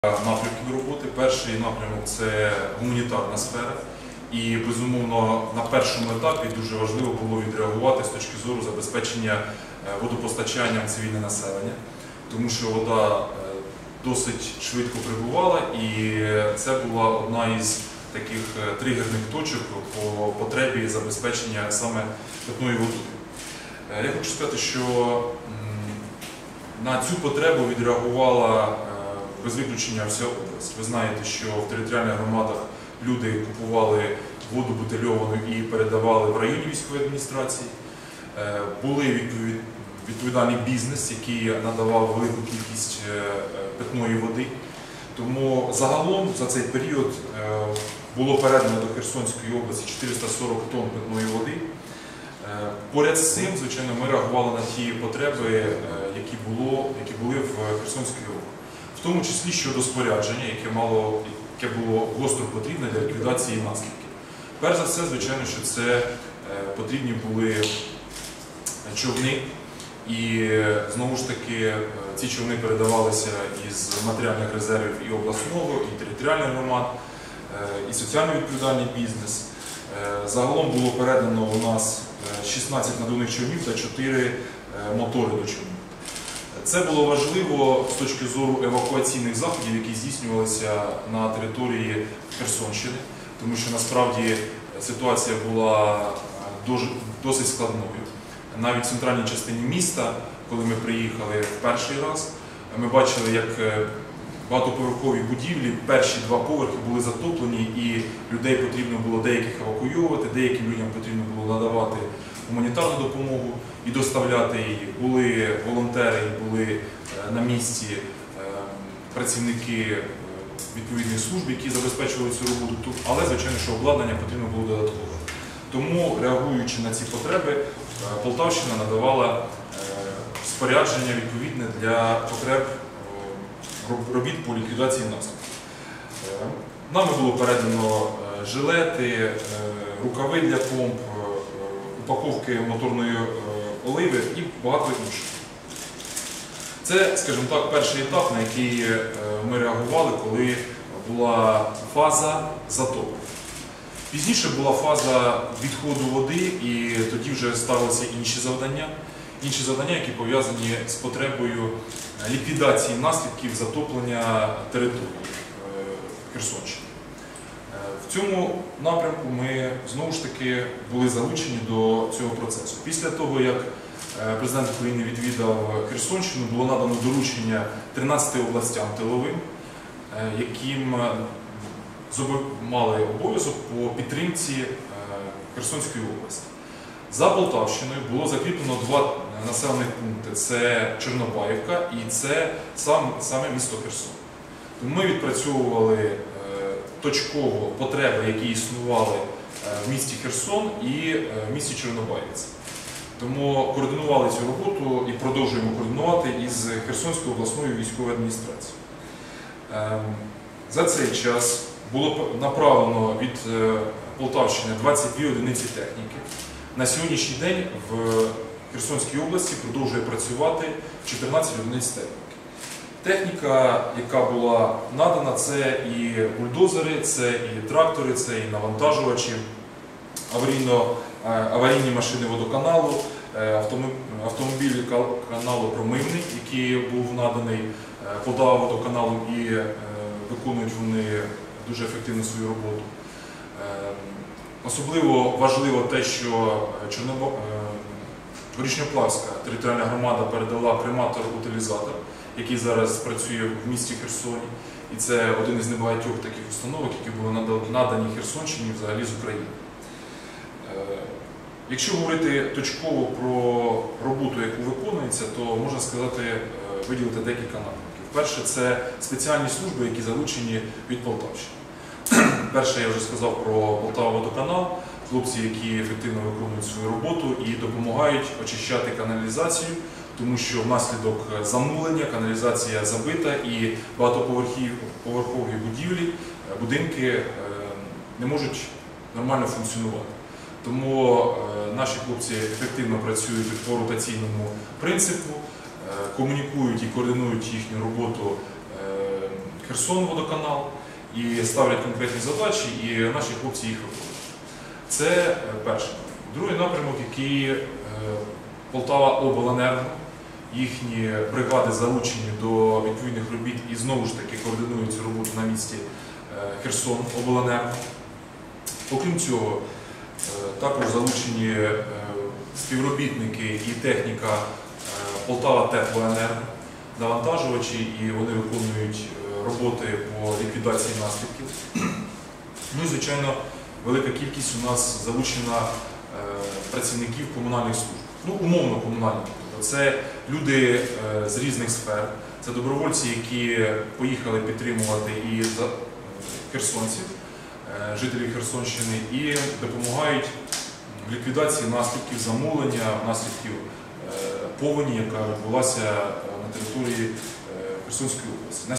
Напрямків роботи. Перший напрямок – це гуманітарна сфера. І, безумовно, на першому етапі дуже важливо було відреагувати з точки зору забезпечення водопостачанням цивільне населення, тому що вода досить швидко прибувала, і це була одна із таких тригерних точок по потребі забезпечення саме питною водою. Я хочу сказати, що на цю потребу відреагувала без виключення вся область. Ви знаєте, що в територіальних громадах люди купували воду бутильовану і передавали в районні військові адміністрації. Були відповідальний бізнес, який надавав велику кількість питної води. Тому загалом за цей період було передано до Херсонської області 440 тонн питної води. Поряд з цим, звичайно, ми реагували на ті потреби, які були в Херсонській області. В тому числі щодо спорядження, яке було гостро потрібне для ліквідації наслідків. Перш за все, звичайно, що це потрібні були човни. І, знову ж таки, ці човни передавалися із матеріальних резервів і обласного, і територіальних громад, і соціально відповідальний бізнес. Загалом було передано у нас 16 надувних човнів та 4 мотори до човнів. Це було важливо з точки зору евакуаційних заходів, які здійснювалися на території Херсонщини, тому що насправді ситуація була досить складною. Навіть в центральній частині міста, коли ми приїхали в перший раз, ми бачили, як багатоповерхові будівлі, перші 2 поверхи були затоплені, і людей потрібно було деяких евакуювати, деяким людям потрібно було надавати гуманітарну допомогу і доставляти її. Були волонтери, були на місці працівники відповідних служб, які забезпечували цю роботу, але, звичайно, що обладнання потрібно було додаткове. Тому, реагуючи на ці потреби, Полтавщина надавала спорядження відповідне для потреб робіт по ліквідації наслідків. Нами було передано жилети, рукави для помп, упаковки моторної оливи і багато інших. Це, скажімо так, перший етап, на який ми реагували, коли була фаза затоплення. Пізніше була фаза відходу води, і тоді вже ставилися інші завдання, які пов'язані з потребою ліквідації наслідків затоплення території Херсонщини. В цьому напрямку ми знову ж таки були залучені до цього процесу. Після того, як президент України відвідав Херсонщину, було надано доручення 13 областям тиловим, яким мали обов'язок по підтримці Херсонської області. За Полтавщиною було закріплено 2 населених пункти – це Чорнобаївка і це саме місто Херсон. Тому ми відпрацьовували точково потреби, які існували в місті Херсон і в місті Чорнобаївці. Тому координували цю роботу і продовжуємо координувати із Херсонською обласною військовою адміністрацією. За цей час було направлено від Полтавщини 22 одиниці техніки. На сьогоднішній день в Херсонській області продовжує працювати 14 одиниць техніки. Техніка, яка була надана, це і бульдозери, це і трактори, це і навантажувачі, аварійні машини водоканалу, автомобіль каналу «Промивник», який був наданий Полтава водоканалом, і виконують вони дуже ефективно свою роботу. Особливо важливо те, що Горішньоплавська територіальна громада передала крематор-утилізатор, який зараз працює в місті Херсоні. І це один із небагатьох таких установок, які були надані Херсонщині взагалі з України. Якщо говорити точково про роботу, яку виконується, то можна сказати, виділити декілька напрямків. Перше – це спеціальні служби, які залучені від Полтавщини. Перше, я вже сказав про Полтава водоканал, хлопці, які ефективно виконують свою роботу і допомагають очищати каналізацію, тому що внаслідок замулення каналізація забита і багатоповерхові будинки не можуть нормально функціонувати. Тому наші хлопці ефективно працюють по ротаційному принципу, комунікують і координують їхню роботу Херсонводоканал і ставлять конкретні задачі, і наші хлопці їх виконують. Це перший напрямок. Другий напрямок, який Полтава Обленерго, їхні бригади залучені до відповідних робіт і знову ж таки координують цю роботу на місці Херсон Обленерго. Окрім цього, також залучені співробітники і техніка Полтава Теплоенерго, навантажувачі, і вони виконують роботи по ліквідації наслідків. Ну і, звичайно, велика кількість у нас залучена працівників комунальних служб. Ну, умовно комунальних. Це люди з різних сфер, це добровольці, які поїхали підтримувати і херсонців, жителів Херсонщини, і допомагають в ліквідації наслідків замулення, наслідків повені, яка відбулася на території Херсонської області.